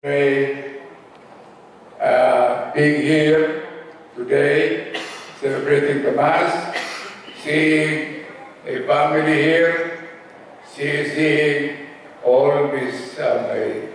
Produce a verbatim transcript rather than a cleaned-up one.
Great uh, being here today, celebrating the Mass, seeing a family here, see, seeing all these uh, my